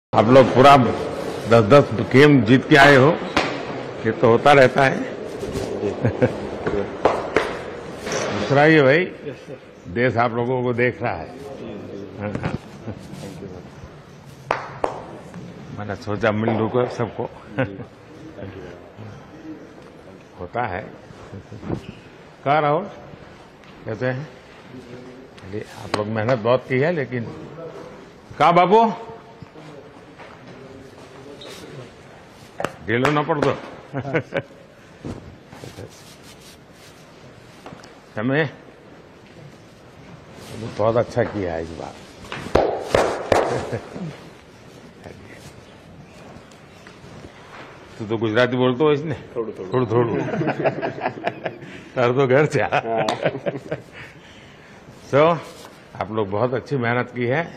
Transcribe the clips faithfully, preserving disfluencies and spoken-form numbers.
आप लोग पूरा दस दस गेम जीत के आए हो, ये तो होता रहता है। दूसरा ये भाई देश आप लोगों को देख रहा है। मैंने सोचा मिल लूँ को सबको। होता है। कहाँ रहो कहते हैं अरे आप लोग मेहनत बहुत की है, लेकिन कहाँ बाबू ढीलो ना पड़ दो। समय बहुत अच्छा किया है इस बार। तू तो गुजराती बोलते हो इसने थोड़ू थोड़ू थोड़ू तर तो घर से। सो आप लोग बहुत अच्छी मेहनत की है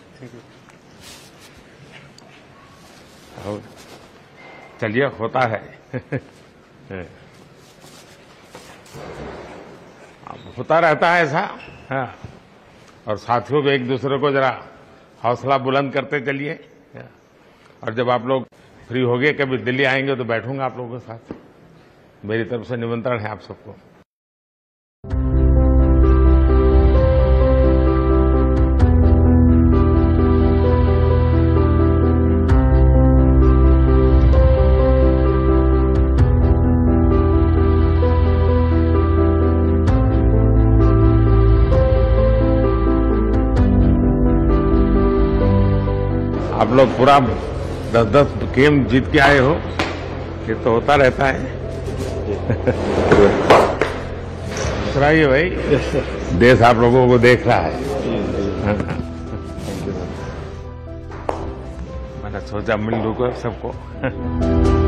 और चलिए होता है। होता रहता है ऐसा। हाँ। और साथियों को एक दूसरे को जरा हौसला बुलंद करते चलिए। और जब आप लोग फ्री हो गए कभी दिल्ली आएंगे तो बैठूंगा आप लोगों के साथ। मेरी तरफ से निमंत्रण है आप सबको। आप लोग पूरा दस दस गेम जीत के आए हो, ये तो होता रहता है। दूसरा ये भाई देश आप लोगों को देख रहा है। मैंने सोचा मिल लूँ को सबको।